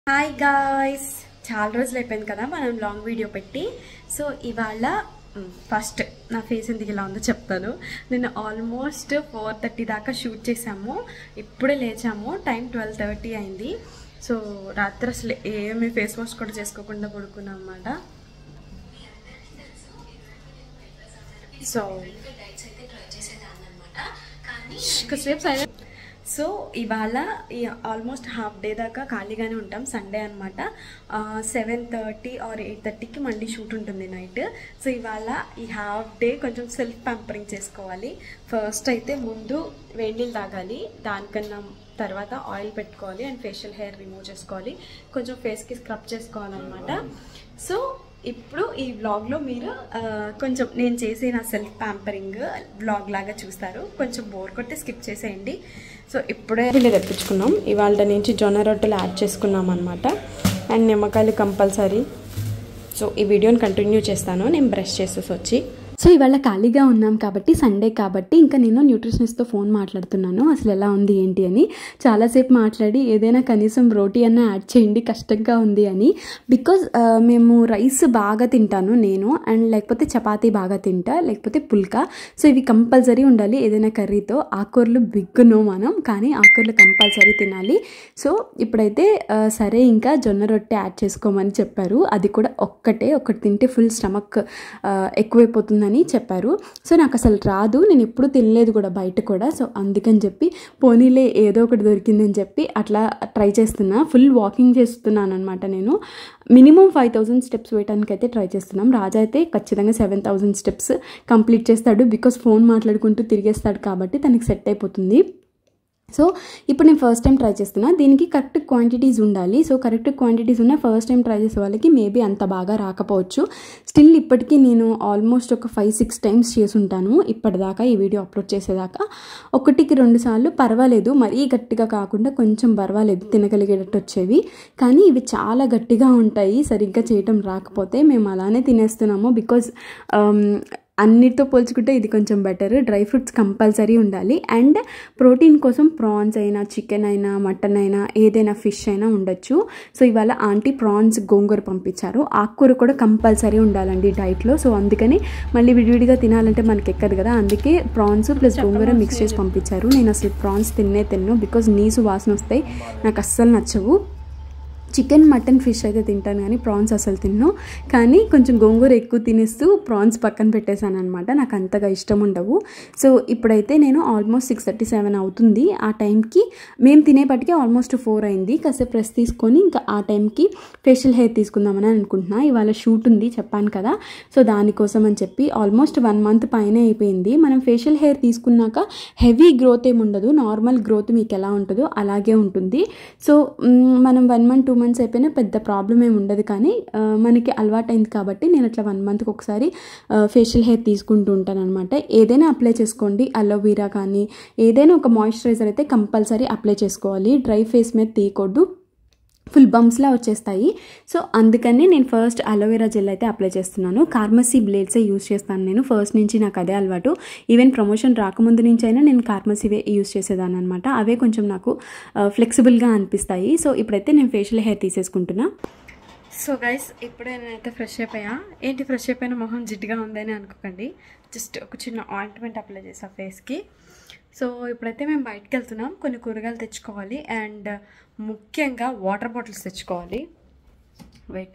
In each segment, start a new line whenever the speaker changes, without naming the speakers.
Hi guys, చాలా రోజులు అయిపోయింది కదా మనం లాంగ్ వీడియో పెట్టి. సో ఇవాళ ఫస్ట్ నా ఫేస్ ఎందుకు ఇలా ఉందో చెప్తాను. నేను ఆల్మోస్ట్ 4:30 దాకా షూట్ చేసాము, ఇప్పుడే లేచాము. టైం 12:30 అయింది. సో రాత్రి అసలు ఏమి ఫేస్ వాష్ కూడా చేసుకోకుండా పడుకున్నాం అన్నమాట. సో కాసేపు సైలెంట్. సో ఇవాళ ఆల్మోస్ట్ హాఫ్ డే దాకా ఖాళీగానే ఉంటాం. సండే అనమాట. 7:30 ఆర్ 8:30కి మళ్ళీ షూట్ ఉంటుంది నైట్. సో ఇవాళ ఈ హాఫ్ డే కొంచెం సెల్ఫ్ ప్యాంపరింగ్ చేసుకోవాలి. ఫస్ట్ అయితే ముందు వేడి నీళ్ళు తాగాలి, దానికన్నా తర్వాత ఆయిల్ పెట్టుకోవాలి అండ్ ఫేషియల్ హెయిర్ రిమూవ్ చేసుకోవాలి, కొంచెం ఫేస్కి స్క్రబ్ చేసుకోవాలన్నమాట. సో ఇప్పుడు ఈ వ్లాగ్లో మీరు కొంచెం నేను చేసే నా సెల్ఫ్ ప్యాంపరింగ్ వ్లాగ్ లాగా చూస్తారు. కొంచెం బోర్ కొట్టి స్కిప్ చేసేయండి. సో ఇప్పుడే తెప్పించుకున్నాం. ఇవాళ నుంచి జొన్న రొట్టెలు యాడ్ చేసుకున్నాం అనమాట. అండ్ నిమ్మకాయలు కంపల్సరీ. సో ఈ వీడియోని కంటిన్యూ చేస్తాను నేను బ్రష్ చేసేసి వచ్చి. సో ఇవాళ ఖాళీగా ఉన్నాం కాబట్టి, సండే కాబట్టి ఇంకా నేను న్యూట్రిషనిస్ట్తో ఫోన్ మాట్లాడుతున్నాను అసలు ఎలా ఉంది ఏంటి అని. చాలాసేపు మాట్లాడి ఏదైనా కనీసం రోటీ అన్న యాడ్ చేయండి, కష్టంగా ఉంది అని. బికాజ్ మేము రైస్ బాగా తింటాను నేను, అండ్ లేకపోతే చపాతీ బాగా తింటా, లేకపోతే పుల్కా. సో ఇవి కంపల్సరీ ఉండాలి ఏదైనా కర్రీతో. ఆకుకూరలు బిగ్గునో మనం, కానీ ఆకుకూరలు కంపల్సరీ తినాలి. సో ఇప్పుడైతే సరే ఇంకా జొన్న రొట్టె యాడ్ చేసుకోమని చెప్పారు. అది కూడా ఒకటి తింటే ఫుల్ స్టమక్ ఎక్కువైపోతుందని చెప్పారు. సో నాకు అసలు రాదు, నేను ఎప్పుడు తినలేదు కూడా బయట కూడా. సో అందుకని చెప్పి పోనీలే ఏదో ఒకటి దొరికిందని చెప్పి అట్లా ట్రై చేస్తున్నా. ఫుల్ వాకింగ్ చేస్తున్నాను అనమాట నేను. మినిమం 5,000 స్టెప్స్ వేయడానికి అయితే ట్రై చేస్తున్నాం. రాజా అయితే ఖచ్చితంగా 7,000 స్టెప్స్ కంప్లీట్ చేస్తాడు. బికాస్ ఫోన్ మాట్లాడుకుంటూ తిరిగేస్తాడు కాబట్టి తనకి సెట్ అయిపోతుంది. సో ఇప్పుడు నేను ఫస్ట్ టైం ట్రై చేస్తున్నా. దీనికి కరెక్ట్ క్వాంటిటీస్ ఉండాలి. సో కరెక్ట్ క్వాంటిటీస్ ఉన్న ఫస్ట్ టైం ట్రై చేసే వాళ్ళకి మేబీ అంత బాగా రాకపోవచ్చు. స్టిల్ ఇప్పటికీ నేను ఆల్మోస్ట్ ఒక 5-6 టైమ్స్ చేసి ఉంటాను ఇప్పటిదాకా. ఈ వీడియో అప్లోడ్ చేసేదాకా 1-2 సార్లు పర్వాలేదు, మరీ గట్టిగా కాకుండా కొంచెం పర్వాలేదు, తినగలిగేటట్టు వచ్చేవి. కానీ ఇవి చాలా గట్టిగా ఉంటాయి సరిగ్గా చేయటం రాకపోతే. మేము అలానే తినేస్తున్నాము. బికాజ్ అన్నిటితో పోల్చుకుంటే ఇది కొంచెం బెటర్. డ్రై ఫ్రూట్స్ కంపల్సరీ ఉండాలి. అండ్ ప్రోటీన్ కోసం ప్రాన్స్ అయినా, చికెన్ అయినా, మటన్ అయినా, ఏదైనా ఫిష్ అయినా ఉండొచ్చు. సో ఇవాళ ఆంటీ ప్రాన్స్ గోంగూర పంపించారు. ఆకుకూర కూడా కంపల్సరీ ఉండాలండి డైట్లో. సో అందుకని మళ్ళీ విడివిడిగా తినాలంటే మనకి ఎక్కదు కదా, అందుకే ప్రాన్స్ ప్లస్ గోంగూర మిక్స్ చేసి పంపించారు. నేను అసలు ప్రాన్స్ తిన్ను బికాజ్ నీసు వాసన వస్తాయి, నాకు అస్సలు నచ్చవు. చికెన్, మటన్, ఫిష్ అయితే తింటాను కానీ ప్రాన్స్ అసలు తిన్ను. కానీ కొంచెం గోంగూర ఎక్కువ తినేస్తూ ప్రాన్స్ పక్కన పెట్టేశాను అనమాట. నాకు అంతగా ఇష్టం ఉండవు. సో ఇప్పుడైతే నేను ఆల్మోస్ట్ 6:37 అవుతుంది. ఆ టైంకి మేము తినేపటికే ఆల్మోస్ట్ 4 అయింది. కాసేపు రెస్ట్ తీసుకొని ఇంకా ఆ టైంకి ఫేషియల్ హెయిర్ తీసుకుందామని అనుకుంటున్నా. ఇవాళ షూట్ ఉంది చెప్పాను కదా, సో దానికోసం అని చెప్పి ఆల్మోస్ట్ 1 మంత్ పైన అయిపోయింది. మనం ఫేషియల్ హెయిర్ తీసుకున్నాక హెవీ గ్రోత్ ఏమి ఉండదు, నార్మల్ గ్రోత్ మీకు ఎలా ఉంటుందో అలాగే ఉంటుంది. సో మనం 1 మంత్ 2 మంత్స్ అయిపోయినా పెద్ద ప్రాబ్లం ఏమి ఉండదు. కానీ మనకి అలవాటైంది కాబట్టి నేను అట్లా 1 మంత్కి ఒకసారి ఫేషియల్ హెయిర్ తీసుకుంటూ ఉంటాను అనమాట. ఏదైనా అప్లై చేసుకోండి, అలోవీరా కానీ ఏదైనా ఒక మాయిశ్చరైజర్ అయితే కంపల్సరీ అప్లై చేసుకోవాలి. డ్రై ఫేస్ మీద తీయకూడదు, ఫుల్ బంప్స్లా వచ్చేస్తాయి. సో అందుకని నేను ఫస్ట్ అలోవెరా జెల్ అయితే అప్లై చేస్తున్నాను. కార్మసీ బ్లేడ్సే యూజ్ చేస్తాను నేను. ఫస్ట్ నుంచి నాకు అదే అలవాటు. ఈవెన్ ప్రమోషన్ రాకముందు నుంచి అయినా నేను కార్మసీవే యూజ్ చేసేదాన్ని అనమాట. అవే కొంచెం నాకు ఫ్లెక్సిబుల్గా అనిపిస్తాయి. సో ఇప్పుడైతే నేను ఫేషియల్ హెయిర్ తీసేసుకుంటున్నా. సో గైస్, ఇప్పుడే నేనైతే ఫ్రెష్ అయిపోయా. ఏంటి ఫ్రెష్ అయిపోయిన మొహం జిడ్డుగా ఉందని అనుకోకండి, జస్ట్ ఒక చిన్న ఆయింట్మెంట్ అప్లై చేసా ఫేస్కి. సో ఇప్పుడైతే మేము బయటకు వెళ్తున్నాం, కొన్ని కూరగాయలు తెచ్చుకోవాలి అండ్ ముఖ్యంగా వాటర్ బాటిల్స్ తెచ్చుకోవాలి. వెయిట్,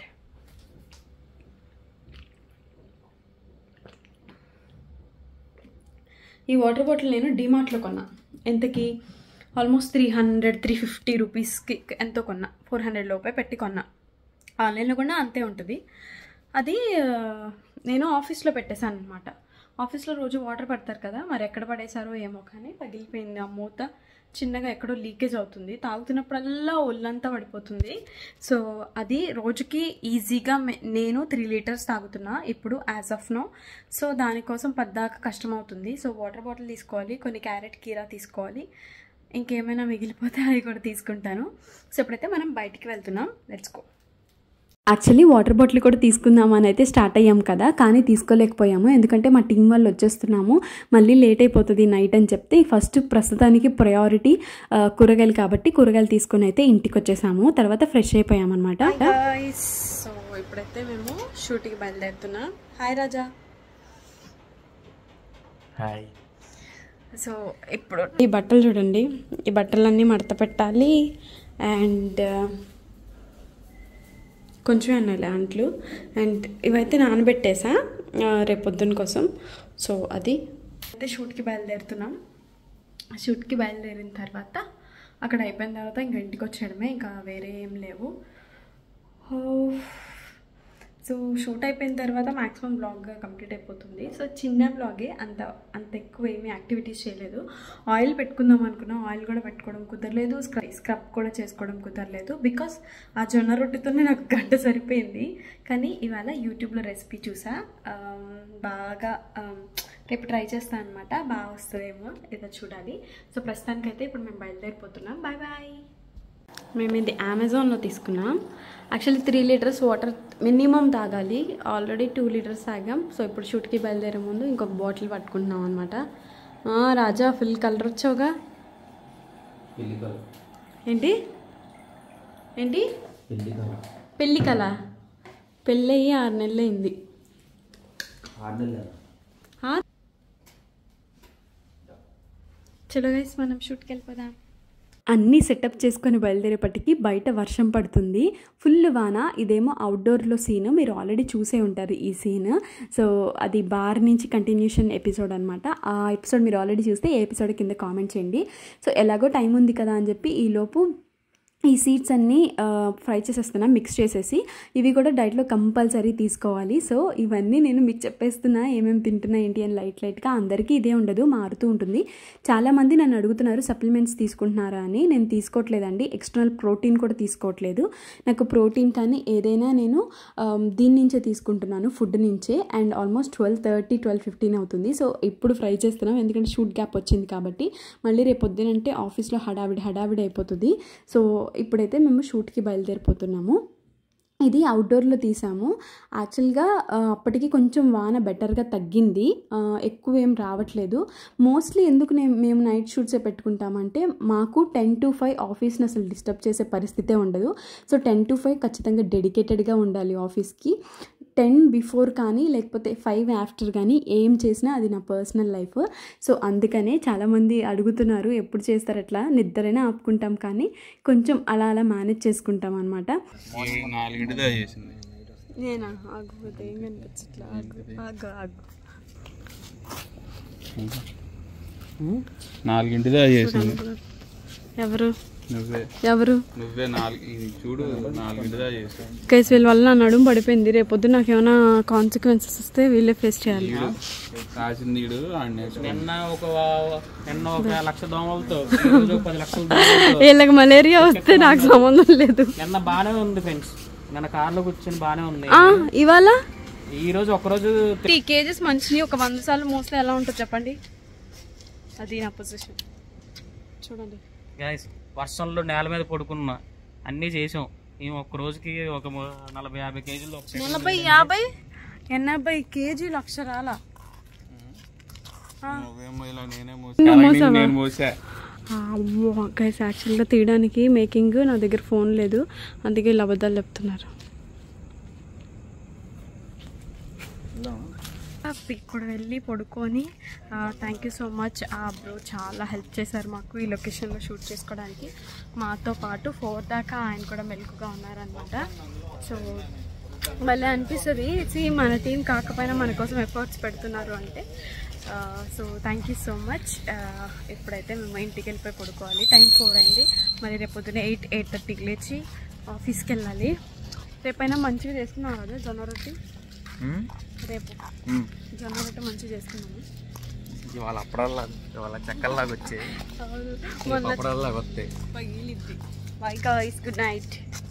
ఈ వాటర్ బాటిల్ నేను డిమార్ట్లో కొన్నా. ఎంతకి? ఆల్మోస్ట్ 300-350 రూపీస్కి ఎంతో కొన్నా. 400 లోపే పెట్టి కొన్నా. ఆన్లైన్లో కూడా అంతే ఉంటుంది. అది నేను ఆఫీస్లో పెట్టేశాను అనమాట. ఆఫీస్లో రోజు వాటర్ పడతారు కదా, మరి ఎక్కడ పడేశారో ఏమో కానీ పగిలిపోయింది ఆ మూత. చిన్నగా ఎక్కడో లీకేజ్ అవుతుంది, తాగుతున్నప్పుడల్లా ఒళ్ళంతా పడిపోతుంది. సో అది రోజుకి ఈజీగా నేను 3 లీటర్స్ తాగుతున్నా ఇప్పుడు యాజ్ ఆఫ్ నో. సో దానికోసం పద్దాక కష్టం అవుతుంది. సో వాటర్ బాటిల్ తీసుకోవాలి, కొన్ని క్యారెట్ కీరా తీసుకోవాలి, ఇంకేమైనా మిగిలిపోతే అవి కూడా తీసుకుంటాను. సో ఇప్పుడైతే మనం బయటికి వెళ్తున్నాం. Let's go. Actually water bottle కూడా తీసుకుందామని అయితే స్టార్ట్ అయ్యాం కదా, కానీ తీసుకోలేకపోయాము. ఎందుకంటే మా టీం వాళ్ళు వచ్చేస్తున్నాము, మళ్ళీ లేట్ అయిపోతుంది నైట్ అని చెప్తే ఫస్ట్ ప్రస్తుతానికి ప్రయారిటీ కూరగాయలు కాబట్టి కూరగాయలు తీసుకొని అయితే ఇంటికి వచ్చేసాము. తర్వాత ఫ్రెష్ అయిపోయామన్నమాట. సో ఇప్పుడైతే మేము షూటింగ్కి బయలుదేరుతున్నాం. హాయ్ రాజా. హాయ్. సో ఇప్పుడు ఈ బట్టలు చూడండి, ఈ బట్టలన్నీ మడత పెట్టాలి. అండ్ కొంచెం అన్నాయి అంట్లు. అండ్ ఇవైతే నానబెట్టేసా రేపు పొద్దున్న కోసం. సో అది అయితే షూట్కి బయలుదేరుతున్నాం. షూట్కి బయలుదేరిన తర్వాత అక్కడ అయిపోయిన తర్వాత ఇంకా ఇంటికి వచ్చేయడమే, ఇంకా వేరే ఏం లేవు. సో షూట్ అయిపోయిన తర్వాత మ్యాక్సిమం బ్లాగ్ కంప్లీట్ అయిపోతుంది. సో చిన్న బ్లాగే, అంత ఎక్కువ ఏమీ యాక్టివిటీస్ చేయలేదు. ఆయిల్ పెట్టుకుందాం అనుకున్నా, ఆయిల్ కూడా పెట్టుకోవడం కుదరలేదు, స్క్రబ్ కూడా చేసుకోవడం కుదరలేదు. బికాస్ ఆ జొన్న రొట్టెతోనే నాకు గంట సరిపోయింది. కానీ ఇవాళ యూట్యూబ్లో రెసిపీ చూసా, బాగా రేపు ట్రై చేస్తాను అనమాట. బాగా వస్తుందేమో ఏదో చూడాలి. సో ప్రస్తుతానికైతే ఇప్పుడు మేము బయలుదేరిపోతున్నాం. Bye bye. మేము ఇది అమెజాన్లో తీసుకున్నాం. యాక్చువల్లీ 3 లీటర్స్ వాటర్ మినిమం తాగాలి. ఆల్రెడీ 2 లీటర్స్ తాగాం. సో ఇప్పుడు షూట్కి బయలుదేరే ముందు ఇంకొక బాటిల్ పట్టుకుంటున్నాం అనమాట. రాజా ఫుల్ కలర్ వచ్చావుగా. ఏంటి ఏంటి పెళ్ళి కల? పెళ్ళి అయ్యి 6 నెలలు అయింది. చలో గైస్ మనం షూట్కి వెళ్ళిపోదాం. అన్నీ సెటప్ చేసుకొని బయలుదేరేపటికి బయట వర్షం పడుతుంది, ఫుల్ వాన. ఇదేమో అవుట్డోర్లో సీన్, మీరు ఆల్రెడీ చూసే ఉంటారు ఈ సీన్. సో అది బార్ నుంచి కంటిన్యూషన్ ఎపిసోడ్ అనమాట. ఆ ఎపిసోడ్ మీరు ఆల్రెడీ చూస్తే ఏ ఎపిసోడ్ కింద కామెంట్ చేయండి. సో ఎలాగో టైం ఉంది కదా అని చెప్పి ఈలోపు ఈ సీడ్స్ అన్నీ ఫ్రై చేసేస్తున్నా మిక్స్ చేసేసి. ఇవి కూడా డైట్లో కంపల్సరీ తీసుకోవాలి. సో ఇవన్నీ నేను మీకు చెప్పేస్తున్నా ఏమేమి తింటున్నా ఏంటి అని లైట్గా. అందరికీ ఇదే ఉండదు, మారుతూ ఉంటుంది. చాలామంది నన్ను అడుగుతున్నారు సప్లిమెంట్స్ తీసుకుంటున్నారా అని. నేను తీసుకోవట్లేదండి, ఎక్స్టర్నల్ ప్రోటీన్ కూడా తీసుకోవట్లేదు. నాకు ప్రోటీన్ కానీ ఏదైనా నేను దీని నుంచే తీసుకుంటున్నాను, ఫుడ్ నుంచే. అండ్ ఆల్మోస్ట్ 12:30 12:15 అవుతుంది. సో ఇప్పుడు ఫ్రై చేస్తున్నాం ఎందుకంటే షూట్ గ్యాప్ వచ్చింది కాబట్టి. మళ్ళీ రేపు పొద్దునంటే ఆఫీస్లో హడావిడి అయిపోతుంది. సో ఇప్పుడైతే మేము షూట్కి బయలుదేరిపోతున్నాము. ఇది అవుట్డోర్లో తీసాము. యాక్చువల్గా అప్పటికి కొంచెం వాన బెటర్గా తగ్గింది, ఎక్కువ ఏం రావట్లేదు. మోస్ట్లీ ఎందుకు మేము నైట్ షూట్సే పెట్టుకుంటామంటే మాకు 10 to 5 ఆఫీస్ని అసలు డిస్టర్బ్ చేసే పరిస్థితే ఉండదు. సో 10 to 5 ఖచ్చితంగా డెడికేటెడ్గా ఉండాలి ఆఫీస్కి. 10 before కానీ లేకపోతే 5 after కానీ ఏం చేసినా అది నా పర్సనల్ లైఫ్. సో అందుకనే చాలామంది అడుగుతున్నారు ఎప్పుడు చేస్తారు అట్లా. నిద్రైనా ఆపుకుంటాం కానీ కొంచెం అలా మేనేజ్ చేసుకుంటాం అనమాట. నేనా ఆగిపోతే ఏం కనిపించట్లా. ఆగు
4 చేసింది.
ఎవరు
నువ్వే 4 చూడు 4 చేసావు.
కేసు వీళ్ళ వల్ల నా నడుము పడిపోయింది. రేపొద్దు నాకు ఏమైనా కాన్సిక్వెన్సెస్ వస్తే వీళ్ళే ఫేస్ చేయాలి.
కాసింది
వీళ్ళకి మలేరియా వస్తే నాకు సంబంధం లేదు.
నిన్న బానే ఉంది ఫ్రెండ్స్, నిన్న కార్లో కూర్చొని బానే ఉంది.
ఇవాళ
ఈ రోజు ఒకరోజు
3 kgs మంచిని ఒక 100 సార్లు మోస్తే ఎలా ఉంటుంది చెప్పండి. అది నా పొజిషన్ చూడండి
గైస్. వర్షంలో నేల మీద పడుకున్నా, అన్నీ చేసాం. మేము ఒక్క రోజుకి ఒక 40-50 కేజీలు.
80 కేజీలు అక్షరాల గైస్. యాక్చువల్గా తీయడానికి మేకింగ్ నా దగ్గర ఫోన్ లేదు, అందుకే ఇలా అబద్ధాలు చెప్తున్నారు. ఇక్కడ వెళ్ళి పడుకొని థ్యాంక్ యూ సో మచ్. ఆ బ్రో చాలా హెల్ప్ చేశారు మాకు ఈ లొకేషన్లో షూట్ చేసుకోవడానికి. మాతో పాటు 4 దాకా ఆయన కూడా మెలకుగా ఉన్నారనమాట. సో మళ్ళీ అనిపిస్తుంది మన టీం కాకపోయినా మన కోసం ఎఫర్ట్స్ పెడుతున్నారు అంటే. So thank you so much. ఇప్పుడైతే మేము ఇంటికి వెళ్ళిపోయి పడుకోవాలి. టైం 4 అయింది. మళ్ళీ రేపు పొద్దున్న 8-8:30కి లేచి ఆఫీస్కి వెళ్ళాలి. రేపైనా మంచిగా చేసుకున్నాం కదా జొన్న రొట్టి. రేపు జొన్న రొట్టె మంచిగా చేసుకున్నాము.
ఇవాళ అప్పుడల్లా ఇవాళ చెక్కల్లాగా వచ్చాయి, అప్పుడల్లాగా వస్తాయి.
Bye guys, good night.